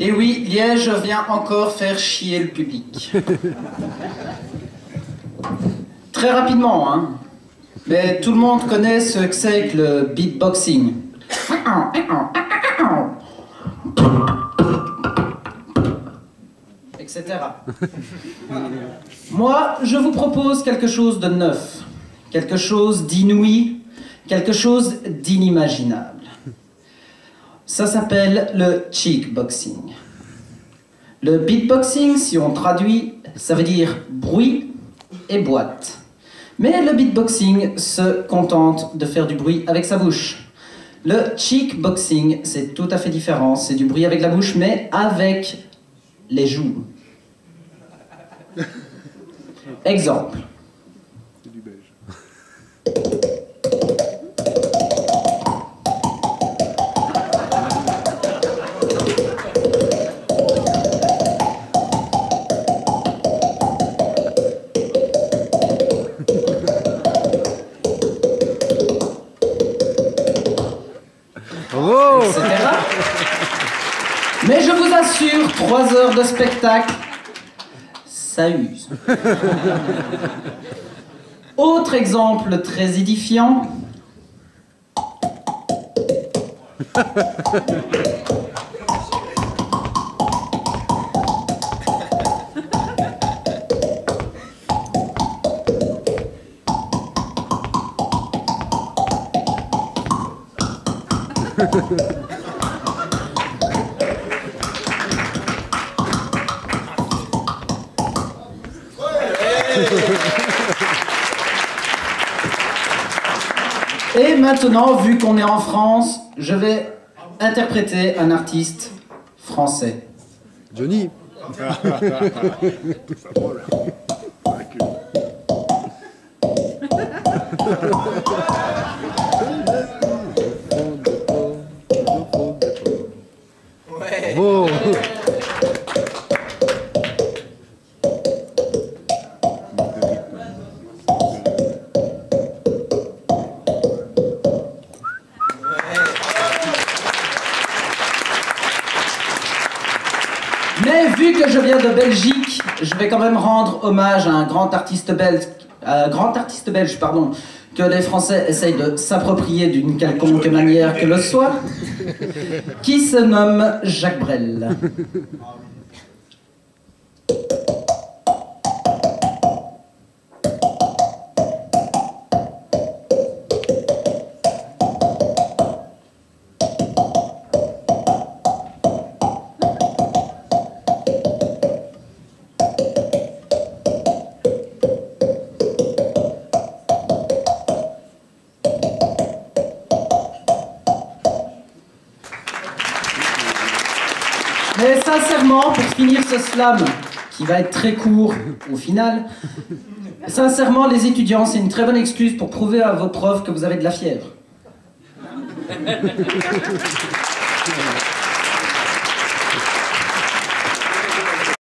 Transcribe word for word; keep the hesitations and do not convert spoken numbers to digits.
Et oui, Liège vient encore faire chier le public. Très rapidement, hein. Mais tout le monde connaît ce que c'est que le beatboxing. Etc. Moi, je vous propose quelque chose de neuf, quelque chose d'inouï, quelque chose d'inimaginable. Ça s'appelle le cheekboxing. Le beatboxing, si on traduit, ça veut dire bruit et boîte. Mais le beatboxing se contente de faire du bruit avec sa bouche. Le cheekboxing, c'est tout à fait différent. C'est du bruit avec la bouche, mais avec les joues. Exemple. C'est du beige. Oh, et cetera. Mais je vous assure, trois heures de spectacle, ça use. Autre exemple très édifiant. Et maintenant, vu qu'on est en France, je vais interpréter un artiste français. Johnny. Oh. Mais vu que je viens de Belgique, je vais quand même rendre hommage à un grand artiste belge, un grand artiste belge, pardon, que les Français essayent de s'approprier d'une quelconque manière que le soit, qui se nomme Jacques Brel. Mais sincèrement, pour finir ce slam, qui va être très court au final, sincèrement, les étudiants, c'est une très bonne excuse pour prouver à vos profs que vous avez de la fièvre.